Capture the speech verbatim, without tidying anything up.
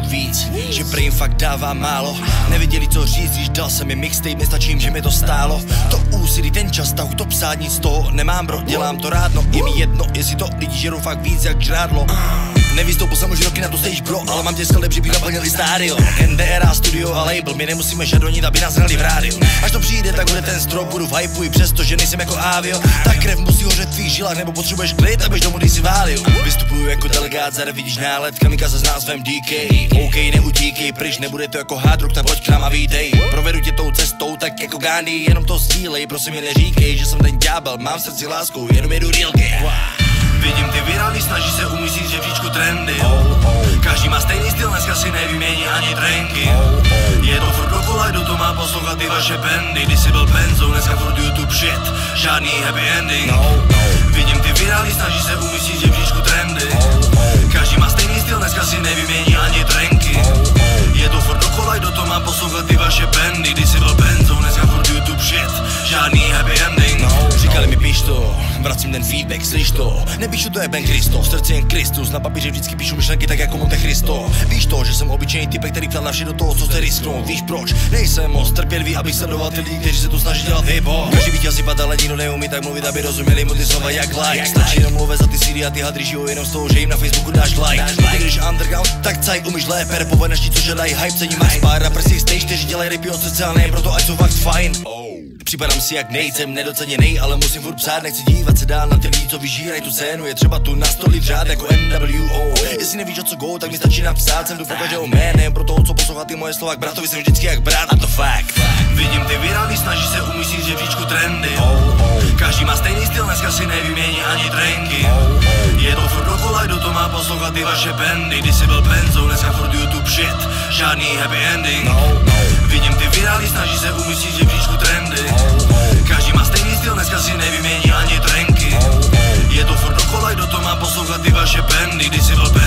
furt víc, že prej fakt dává málo. Nevěděli co říct, když dal se mi mixtape, nestačím, že mi to stálo. To úsilí, ten čas, tahu to psát, nic z toho nemám bro, dělám to rád, no je mi jedno, jestli to lidi žerou fakt víc jak žrádlo. Nevystoupil jsem už roky na tu stage bro, ale mám tě skvěle, že by naplnili stádio. N D R A, studio a label, my nemusíme žadonit, aby nás hrali v rádiu. Až to přijde, tak bude ten strop, budu v hypeu i přesto, že nejsem jako Avio. Tak krev musí hořet v tvých žilách, nebo potřebuješ klid, abyš domů když si válil. Vystupuju jako delegát, zade vidíš nálet, kamikaze s názvem D K. OK, neutíkej pryč, nebude to jako hard rock, tak pojď k nám a vítej. Provedu tě tou cestou, tak jako Gandhi, jenom to sdílej, prosím mi neříkej, že jsem ten ďábel, mám v srdci lásku, jenom jedu reelky. Vidím ty virální, snaží se umístit žebříčku trendy. Každý má stejný styl, dneska si nevymění ani trenky. Je to furt dokola, kdo to má poslouchat ty vaše bandy. Když jsi byl benzou, dneska furt YouTube shit, žádný happy ending. Vidím ty virální, snaží se umístit žebříčku trendy. Každý má stejný styl, dneska si nevymění ani trenky. Je to furt dokola, kdo to má poslouchat ty vaše bandy. Když jsi byl benzou, dneska furt YouTube shit, žádný happy ending. Říkali mi píš to, vracím ten feedback, slyš to. Nepíšu to je Ben Kristo, v srdci jen Kristus. Na papíře vždycky píšu myšlenky tak jako Monte Cristo. Víš to, že jsem obyčejný typek, který ptal na vše do toho, co chce risknout. Víš proč? Nejsem moc trpělivý, abych sledoval ty lidi, kteří se tu snaží dělat hip-hop. Každý by chtěl si padat, ale nikdo neumí tak mluvit, aby rozuměli mu ty slova jak like. Stačí jenom mluvit za ty síry a ty hadry žijou jenom z toho, že jim na Facebooku dáš like. Ty když underground, tak caj umíš lépe, rapovat ti, co žadají hype, cením máš pár rapersích stage, kteří dělají rapy od srdce, ale ne proto, ať jsou fakt fajn. Připadám si jak nejsem nedoceněnej, ale musím furt psát, nechci dívat se dál na ty lidi, co vyžírají tu scénu. Je třeba tu nastolit řád jako N W O. Jestli nevíš o co go, tak mi stačí napsat, jsem tu pro každého jménem. Pro toho, co poslouchá ty moje slova, k bratovi jsem vždycky jak brat, a to fakt. Vidím ty virální, snaží se umístit žebříčku trendy. Každý má stejný styl, dneska si nevymění ani trenky. Je to furt dokola, kdo to má poslouchat ty vaše bandy. Když jsi byl benzou, dneska furt YouTube shit, žádný happy ending. Vidím ty virální, snaží se umístit žebříčku trendy. Každý má stejný styl, dneska si nevymění ani trenky. Je to furt dokola, kdo to má poslouchat ty vaše bandy. Když jsi byl